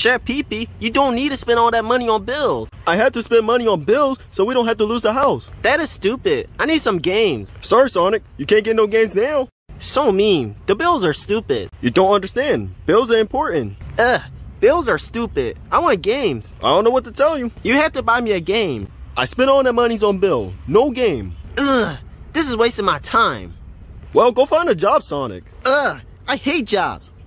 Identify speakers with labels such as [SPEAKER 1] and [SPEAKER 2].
[SPEAKER 1] Chef Pee-Pee, you don't need to spend all that money on bills.
[SPEAKER 2] I had to spend money on bills so we don't have to lose the house.
[SPEAKER 1] That is stupid. I need some games.
[SPEAKER 2] Sorry, Sonic. You can't get no games now.
[SPEAKER 1] So mean. The bills are stupid.
[SPEAKER 2] You don't understand. Bills are important.
[SPEAKER 1] Bills are stupid. I want games.
[SPEAKER 2] I don't know what to tell you.
[SPEAKER 1] You have to buy me a game.
[SPEAKER 2] I spent all that money on bill. No game.
[SPEAKER 1] This is wasting my time.
[SPEAKER 2] Well, go find a job, Sonic.
[SPEAKER 1] I hate jobs.